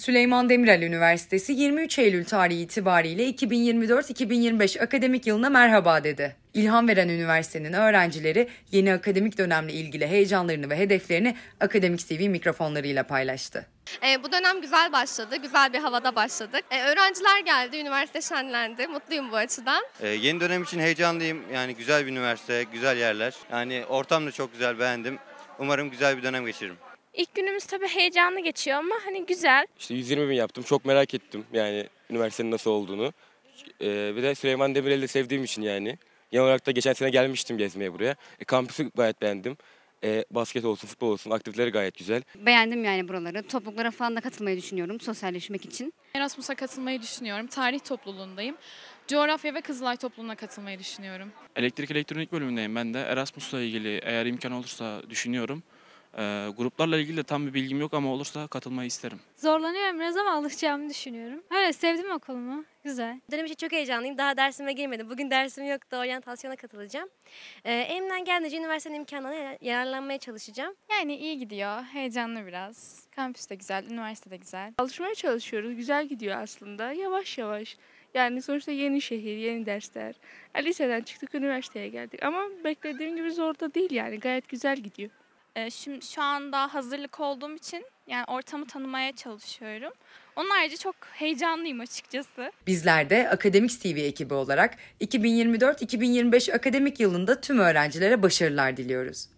Süleyman Demirel Üniversitesi 23 Eylül tarihi itibariyle 2024-2025 akademik yılına merhaba dedi. İlham veren üniversitenin öğrencileri yeni akademik dönemle ilgili heyecanlarını ve hedeflerini Akademik TV mikrofonlarıyla paylaştı. Bu dönem güzel başladı, güzel bir havada başladık. Öğrenciler geldi, üniversite şenlendi. Mutluyum bu açıdan. Yeni dönem için heyecanlıyım. Yani güzel bir üniversite, güzel yerler. Yani ortam da çok güzel, beğendim. Umarım güzel bir dönem geçiririm. İlk günümüz tabii heyecanlı geçiyor ama hani güzel. İşte 120 bin yaptım. Çok merak ettim yani üniversitenin nasıl olduğunu. Bir de Süleyman Demirel'i de sevdiğim için yani. Genel olarak da geçen sene gelmiştim gezmeye buraya. Kampüsü gayet beğendim. Basket olsun, futbol olsun aktiviteleri gayet güzel. Beğendim yani buraları. Topluluklara falan da katılmayı düşünüyorum sosyalleşmek için. Erasmus'a katılmayı düşünüyorum. Tarih topluluğundayım. Coğrafya ve Kızılay topluluğuna katılmayı düşünüyorum. Elektrik elektronik bölümündeyim ben de. Erasmus'la ilgili eğer imkan olursa düşünüyorum. Gruplarla ilgili de tam bir bilgim yok ama olursa katılmayı isterim. Zorlanıyorum biraz ama alışacağımı düşünüyorum. Öyle sevdim okulumu. Güzel. Dönem için çok heyecanlıyım. Daha dersime girmedim. Bugün dersim yoktu. Oryantasyona katılacağım. Elimden geldiğince üniversitenin imkanlarına yararlanmaya çalışacağım. Yani iyi gidiyor. Heyecanlı biraz. Kampüs de güzel, üniversite de güzel. Alışmaya çalışıyoruz. Güzel gidiyor aslında. Yavaş yavaş. Yani sonuçta yeni şehir, yeni dersler. Liseden çıktık, üniversiteye geldik. Ama beklediğim gibi zor da değil yani. Gayet güzel gidiyor. Şimdi şu anda hazırlık olduğum için yani ortamı tanımaya çalışıyorum. Onun harici çok heyecanlıyım açıkçası. Bizler de Akademik TV ekibi olarak 2024-2025 akademik yılında tüm öğrencilere başarılar diliyoruz.